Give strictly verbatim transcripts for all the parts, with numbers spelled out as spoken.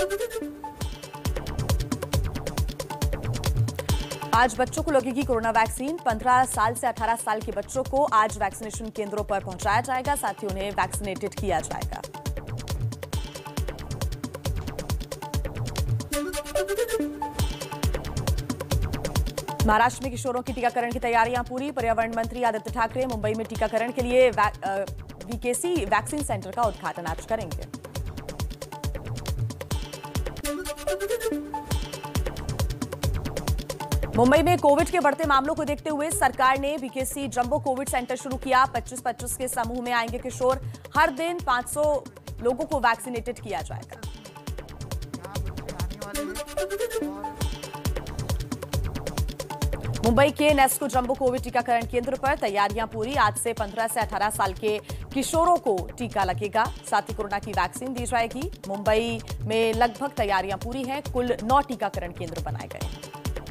आज बच्चों को लगेगी कोरोना वैक्सीन। पंद्रह साल से अठारह साल के बच्चों को आज वैक्सीनेशन केंद्रों पर पहुंचाया जाएगा, साथ ही उन्हें वैक्सीनेटेड किया जाएगा। महाराष्ट्र में किशोरों की टीकाकरण की तैयारियां पूरी। पर्यावरण मंत्री आदित्य ठाकरे मुंबई में टीकाकरण के लिए वीकेसी वैक्सीन सेंटर का उद्घाटन आज करेंगे। मुंबई में कोविड के बढ़ते मामलों को देखते हुए सरकार ने वीकेसी जंबो कोविड सेंटर शुरू किया। पच्चीस पच्चीस के समूह में आएंगे किशोर। हर दिन पाँच सौ लोगों को वैक्सीनेटेड किया जाएगा। मुंबई के नेस्को जंबो कोविड टीकाकरण केंद्र पर तैयारियां पूरी। आज से पंद्रह से अठारह साल के किशोरों को टीका लगेगा, साथ ही कोरोना की वैक्सीन दी जाएगी। मुंबई में लगभग तैयारियां पूरी हैं। कुल नौ टीकाकरण केंद्र बनाए गए हैं।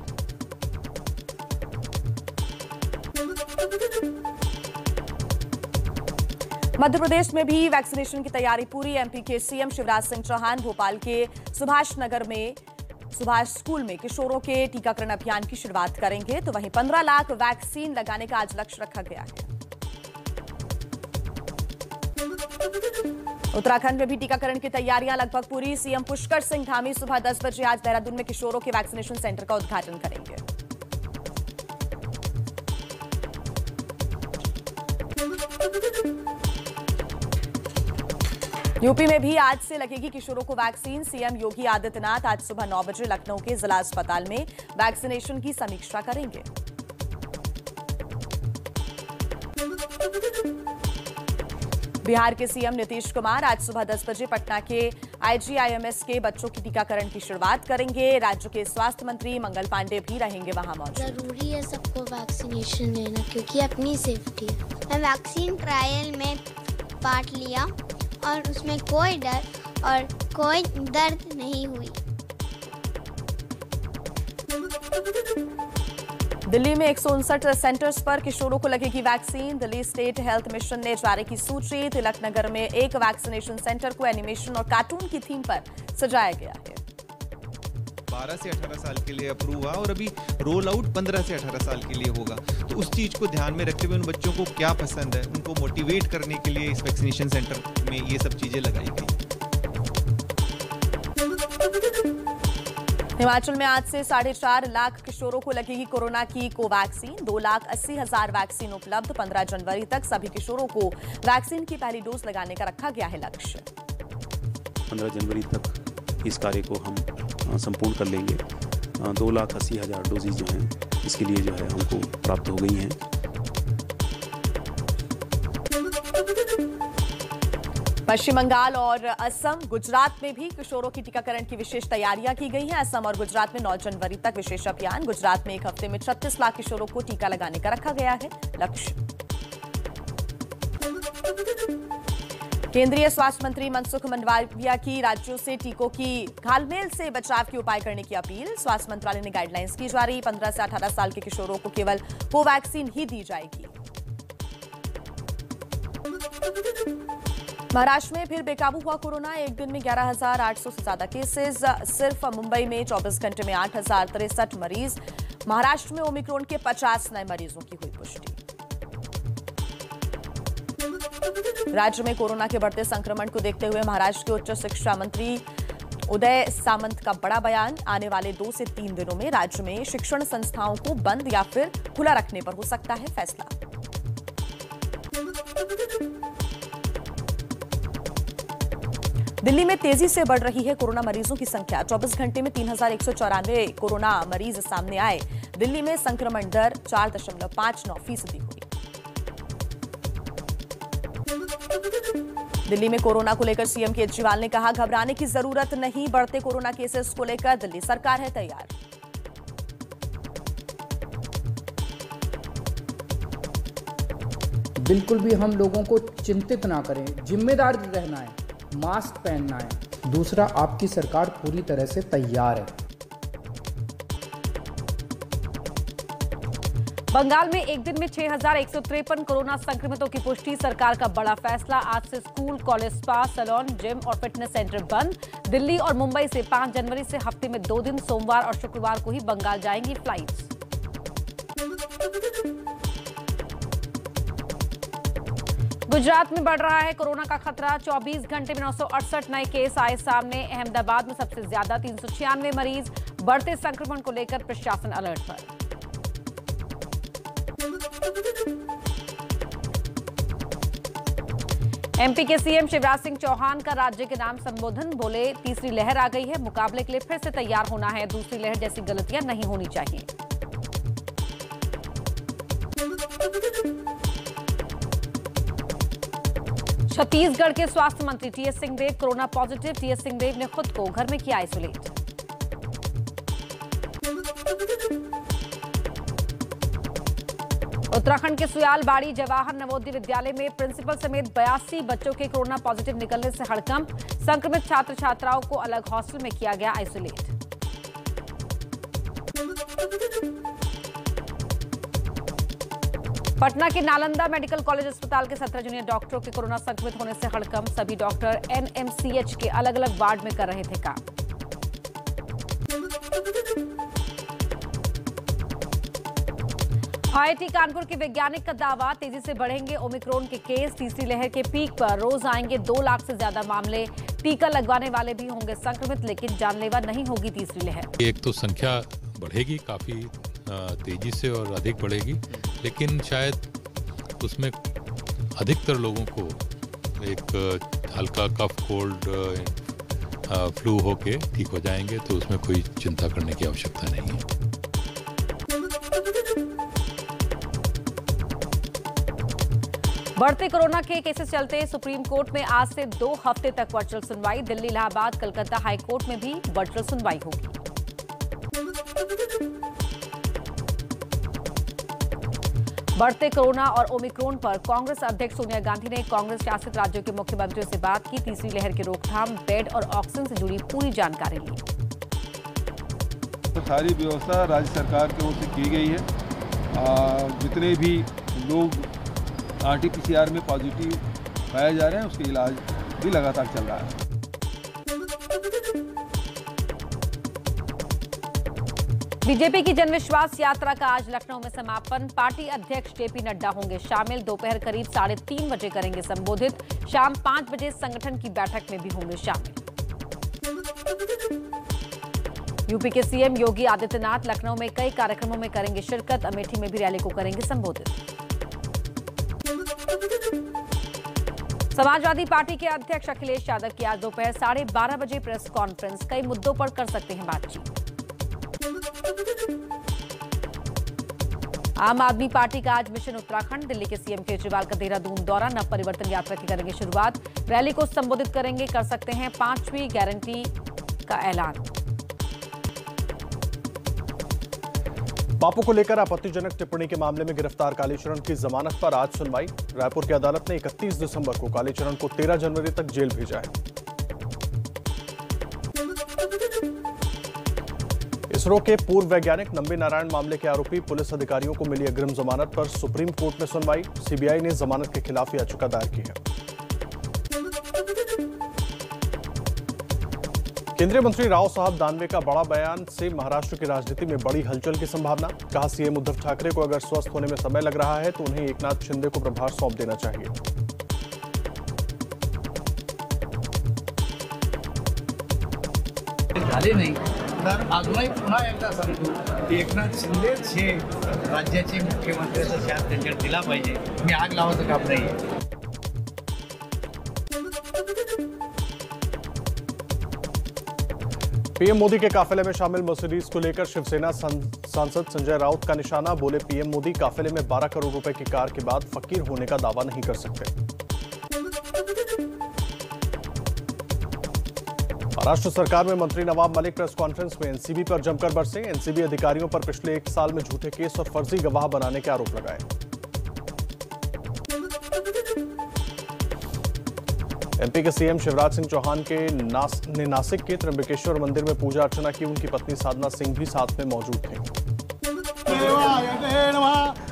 मध्य प्रदेश में भी वैक्सीनेशन की तैयारी पूरी। एमपी के सीएम शिवराज सिंह चौहान भोपाल के सुभाष नगर में सुभाष स्कूल में किशोरों के टीकाकरण अभियान की शुरुआत करेंगे, तो वहीं पंद्रह लाख वैक्सीन लगाने का आज लक्ष्य रखा गया है। उत्तराखंड में भी टीकाकरण की तैयारियां लगभग पूरी। सीएम पुष्कर सिंह धामी सुबह दस बजे आज देहरादून में किशोरों के वैक्सीनेशन सेंटर का उद्घाटन करेंगे। यूपी में भी आज से लगेगी किशोरों को वैक्सीन। सीएम योगी आदित्यनाथ आज सुबह नौ बजे लखनऊ के जिला अस्पताल में वैक्सीनेशन की समीक्षा करेंगे। बिहार के सीएम नीतीश कुमार आज सुबह दस बजे पटना के आईजीआईएमएस के बच्चों की टीकाकरण की शुरुआत करेंगे। राज्य के स्वास्थ्य मंत्री मंगल पांडे भी रहेंगे वहां मौजूद। जरूरी है सबको वैक्सीनेशन लेना, क्योंकि अपनी सेफ्टी है। मैं वैक्सीन ट्रायल में पार्ट लिया और उसमें कोई डर और कोई दर्द नहीं हुई। दिल्ली में एक सौ उनसठ सेंटर्स पर किशोरों को लगेगी vaccine. Delhi state health mission ने जारी की सूची। तिलक नगर में एक वैक्सीनेशन सेंटर को एनिमेशन और कार्टून की थीम पर सजाया गया है। बारह से अठारह साल के लिए अप्रूव हुआ और अभी रोल आउट पंद्रह से अठारह साल के लिए होगा। तो उस चीज को ध्यान में रखते हुए उन बच्चों को क्या पसंद है, उनको मोटिवेट करने के लिए इस वैक्सीनेशन सेंटर में ये सब चीजें लगाई गई। हिमाचल में आज से साढ़े चार लाख किशोरों को लगेगी कोरोना की कोवैक्सीन। दो लाख अस्सी हजार वैक्सीन उपलब्ध। पंद्रह जनवरी तक सभी किशोरों को वैक्सीन की पहली डोज लगाने का रखा गया है लक्ष्य। पंद्रह जनवरी तक इस कार्य को हम संपूर्ण कर लेंगे। दो लाख अस्सी हजार डोजेज जो हैं इसके लिए जो है हमको प्राप्त हो गई हैं। पश्चिम बंगाल और असम, गुजरात में भी किशोरों की टीकाकरण की विशेष तैयारियां की गई हैं। असम और गुजरात में नौ जनवरी तक विशेष अभियान। गुजरात में एक हफ्ते में छत्तीस लाख किशोरों को टीका लगाने का रखा गया है लक्ष्य। केंद्रीय स्वास्थ्य मंत्री मनसुख मंडाविया की राज्यों से टीकों की घालमेल से बचाव के उपाय करने की अपील। स्वास्थ्य मंत्रालय ने गाइडलाइंस की जारी। पंद्रह से अठारह साल के किशोरों को केवल कोवैक्सीन ही दी जाएगी। महाराष्ट्र में फिर बेकाबू हुआ कोरोना। एक दिन में ग्यारह हजार आठ सौ से ज्यादा केसेस। सिर्फ मुंबई में चौबीस घंटे में आठ हजार तिरसठ मरीज। महाराष्ट्र में ओमिक्रॉन के पचास नए मरीजों की हुई पुष्टि। राज्य में कोरोना के बढ़ते संक्रमण को देखते हुए महाराष्ट्र के उच्च शिक्षा मंत्री उदय सामंत का बड़ा बयान। आने वाले दो से तीन दिनों में राज्य में शिक्षण संस्थाओं को बंद या फिर खुला रखने पर हो सकता है फैसला। दिल्ली में तेजी से बढ़ रही है कोरोना मरीजों की संख्या। चौबीस घंटे में तीन हजार एक सौ चौरानवे कोरोना मरीज सामने आए। दिल्ली में संक्रमण दर चार दशमलव पांच नौ फीसदी हुई। दिल्ली में कोरोना को लेकर सीएम केजरीवाल ने कहा, घबराने की जरूरत नहीं। बढ़ते कोरोना केसेस को लेकर दिल्ली सरकार है तैयार। बिल्कुल भी हम लोगों को चिंतित ना करें, जिम्मेदार रहना है, मास्क पहनना है। दूसरा, आपकी सरकार पूरी तरह से तैयार है। बंगाल में एक दिन में छह हजार एक सौ तिरपन कोरोना संक्रमितों की पुष्टि। सरकार का बड़ा फैसला, आज से school, college, spa, salon, gym और फिटनेस सेंटर बंद। दिल्ली और मुंबई से पांच जनवरी से हफ्ते में दो दिन, सोमवार और शुक्रवार को ही बंगाल जाएंगी फ्लाइट्स। गुजरात में बढ़ रहा है कोरोना का खतरा। चौबीस घंटे में नौ सौ अड़सठ नए केस आए सामने। अहमदाबाद में सबसे ज्यादा तीन सौ छियानवे मरीज। बढ़ते संक्रमण को लेकर प्रशासन अलर्ट पर। एमपी के सीएम शिवराज सिंह चौहान का राज्य के नाम संबोधन। बोले, तीसरी लहर आ गई है, मुकाबले के लिए फिर से तैयार होना है। दूसरी लहर जैसी गलतियां नहीं होनी चाहिए। छत्तीसगढ़ के स्वास्थ्य मंत्री TS Singhdeo corona positive. TS Singhdeo ने खुद को घर में किया आइसोलेट। उत्तराखंड के सुयालबाड़ी जवाहर नवोदय विद्यालय में प्रिंसिपल समेत बयासी बच्चों के कोरोना पॉजिटिव निकलने से हड़कंप। संक्रमित छात्र छात्राओं को अलग हॉस्टल में किया गया आइसोलेट। पटना के नालंदा मेडिकल कॉलेज अस्पताल के सत्रह जूनियर डॉक्टरों के कोरोना संक्रमित होने से हड़कंप। सभी डॉक्टर एनएमसीएच के अलग अलग वार्ड में कर रहे थे काम। आईआईटी कानपुर के वैज्ञानिक का दावा, तेजी से बढ़ेंगे ओमिक्रॉन के केस। तीसरी लहर के पीक पर रोज आएंगे दो लाख से ज्यादा मामले। टीका लगवाने वाले भी होंगे संक्रमित, लेकिन जानलेवा नहीं होगी तीसरी लहर। एक तो संख्या बढ़ेगी काफी तेजी से और अधिक बढ़ेगी, लेकिन शायद उसमें अधिकतर लोगों को एक हल्का कफ, कोल्ड, फ्लू होके ठीक हो जाएंगे, तो उसमें कोई चिंता करने की आवश्यकता नहीं है। बढ़ते कोरोना के केसेस चलते सुप्रीम कोर्ट में आज से दो हफ्ते तक वर्चुअल सुनवाई। दिल्ली, इलाहाबाद, कलकत्ता हाई कोर्ट में भी वर्चुअल सुनवाई होगी। बढ़ते कोरोना और ओमिक्रॉन पर कांग्रेस अध्यक्ष सोनिया गांधी ने कांग्रेस शासित राज्यों के मुख्यमंत्रियों से बात की। तीसरी लहर की रोकथाम, बेड और ऑक्सीजन से जुड़ी पूरी जानकारी ली। तो सारी व्यवस्था राज्य सरकार की ओर से की गई है। आ, जितने भी लोग आरटीपीसीआर में पॉजिटिव पाए जा रहे हैं, उसका इलाज भी लगातार चल रहा है। बीजेपी की जनविश्वास यात्रा का आज लखनऊ में समापन। पार्टी अध्यक्ष जेपी नड्डा होंगे शामिल। दोपहर करीब साढ़े तीन बजे करेंगे संबोधित। शाम पांच बजे संगठन की बैठक में भी होंगे शामिल। यूपी के सीएम योगी आदित्यनाथ लखनऊ में कई कार्यक्रमों में करेंगे शिरकत। अमेठी में भी रैली को करेंगे संबोधित। समाजवादी पार्टी के अध्यक्ष अखिलेश यादव की आज दोपहर साढ़े बारह बजे प्रेस कॉन्फ्रेंस। कई मुद्दों पर कर सकते हैं बातचीत। आम आदमी पार्टी का आज मिशन उत्तराखंड। दिल्ली के सीएम केजरीवाल का देहरादून दौरा। नव परिवर्तन यात्रा की करेंगे शुरुआत। रैली को संबोधित करेंगे। कर सकते हैं पांचवी गारंटी का ऐलान। बापू को लेकर आपत्तिजनक टिप्पणी के मामले में गिरफ्तार कालीचरण की जमानत पर आज सुनवाई। रायपुर की अदालत ने इकतीस दिसंबर को कालीचरण को तेरह जनवरी तक जेल भेजा है। इसरो के पूर्व वैज्ञानिक नंबी नारायण मामले के आरोपी पुलिस अधिकारियों को मिली अग्रिम जमानत पर सुप्रीम कोर्ट में सुनवाई। सीबीआई ने जमानत के खिलाफ याचिका दायर की है। केंद्रीय मंत्री राव साहब दानवे का बड़ा बयान से महाराष्ट्र की राजनीति में बड़ी हलचल की संभावना। कहा, सीएम उद्धव ठाकरे को अगर स्वस्थ होने में समय लग रहा है तो उन्हें एकनाथ शिंदे को प्रभार सौंप देना चाहिए। झाले नाही तर अजूनही पुन्हा एकदा सांगतो की एकनाथ शिंदेच हे राज्याचे मुख्यमंत्र्याचा शाप त्यांच्यात दिला पाहिजे। मी आग लावायचं काम नाहीये। पीएम मोदी के काफिले में शामिल मर्सिडीज को लेकर शिवसेना सांसद संजय राउत का निशाना। बोले, पीएम मोदी काफिले में बारह करोड़ रुपए की कार के बाद फकीर होने का दावा नहीं कर सकते। महाराष्ट्र सरकार में मंत्री नवाब मलिक प्रेस कॉन्फ्रेंस में एनसीबी पर जमकर बरसे। एनसीबी अधिकारियों पर पिछले एक साल में झूठे केस और फर्जी गवाह बनाने के आरोप लगाए। एमपी के सीएम शिवराज सिंह चौहान के नास, ने नासिक के त्र्यंबकेश्वर मंदिर में पूजा अर्चना की। उनकी पत्नी साधना सिंह भी साथ में मौजूद थे।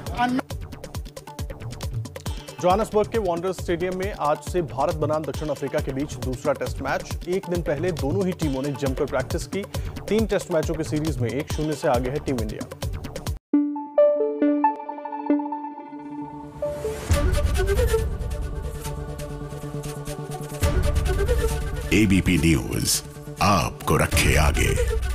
जोहान्सबर्ग के वॉन्डरर्स स्टेडियम में आज से भारत बनाम दक्षिण अफ्रीका के बीच दूसरा टेस्ट मैच। एक दिन पहले दोनों ही टीमों ने जमकर प्रैक्टिस की। तीन टेस्ट मैचों की सीरीज में एक शून्य से आगे है टीम इंडिया। एबीपी न्यूज आपको रखे आगे।